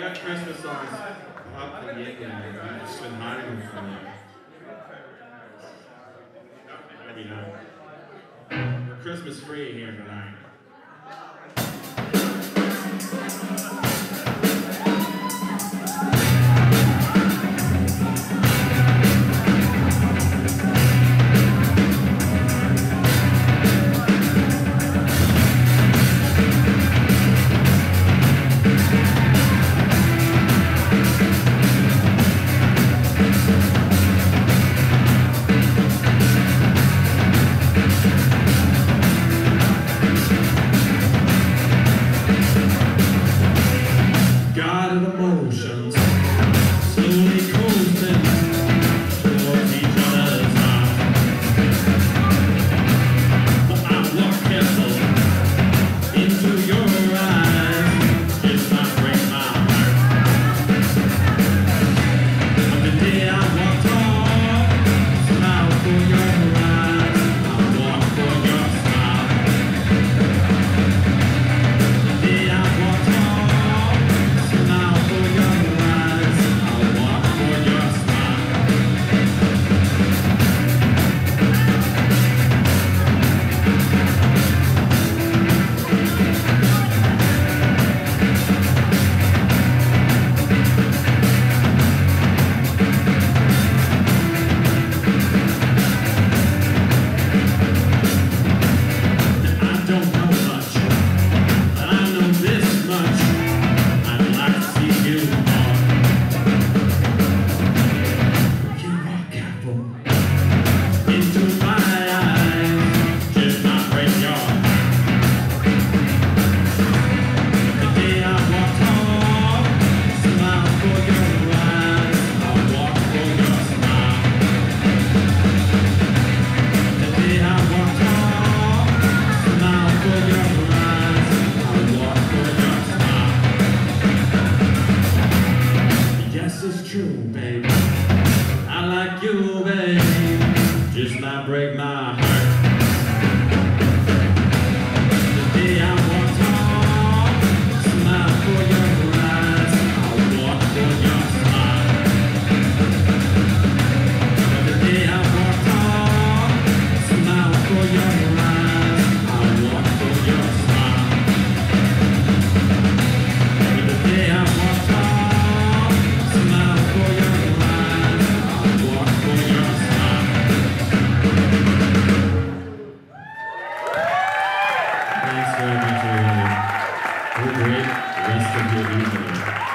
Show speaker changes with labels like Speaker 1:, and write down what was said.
Speaker 1: got Christmas songs up for the internet. I've just been hiding them from you. Maybe not. We're Christmas free here tonight. Just might break my heart. The day I walked home, smile for your eyes, I'll walk for your smile. The day I walked home, smile for your eyes, I'll walk for your smile. The day I walked home, smile for your eyes, I'll walk for your smile. Thanks very much, everybody. Have a great rest of your evening.